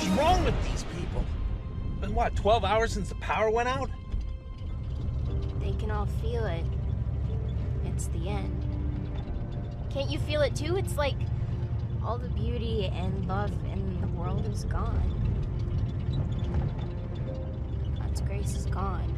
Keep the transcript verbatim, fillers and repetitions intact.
hell's wrong with these people? Been what, twelve hours since the power went out? They can all feel it. It's the end. Can't you feel it too? It's like all the beauty and love in the world is gone. God's grace is gone.